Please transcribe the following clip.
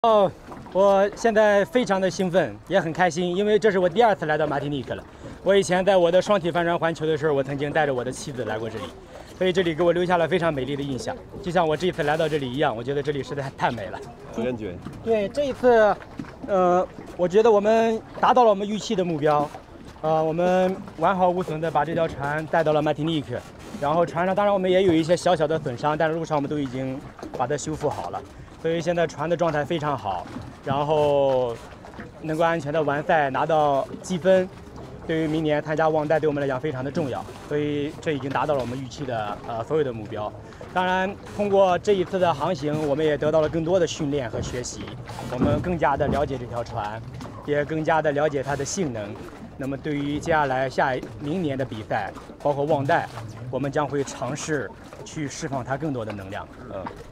哦，我现在非常的兴奋，也很开心，因为这是我第2次来到马提尼克了。我以前在我的双体帆船环球的时候，我曾经带着我的妻子来过这里，所以这里给我留下了非常美丽的印象。就像我这一次来到这里一样，我觉得这里实在太美了。 感觉对，这一次，我觉得我们达到了我们预期的目标。我们完好无损的把这条船带到了马提尼克，然后船上当然我们也有一些小小的损伤，但是路上我们都已经把它修复好了。所以现在船的状态非常好，然后能够安全的完赛拿到积分，对于明年参加旺代对我们来讲非常的重要。所以这已经达到了我们预期的所有的目标。当然，通过这一次的航行，我们也得到了更多的训练和学习，我们更加的了解这条船，也更加的了解它的性能。那么对于接下来明年的比赛，包括旺代，我们将会尝试去释放它更多的能量。